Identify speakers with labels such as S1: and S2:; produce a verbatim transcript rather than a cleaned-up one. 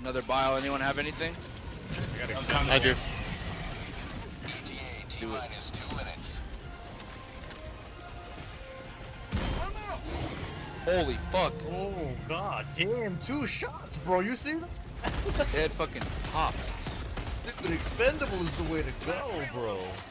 S1: Another bile. Anyone have anything?
S2: I do.
S1: Do it. Holy fuck.
S3: Oh god damn, two shots, bro. You see that?
S1: Head fucking popped.
S3: Dude, Expendable is the way to go, bro.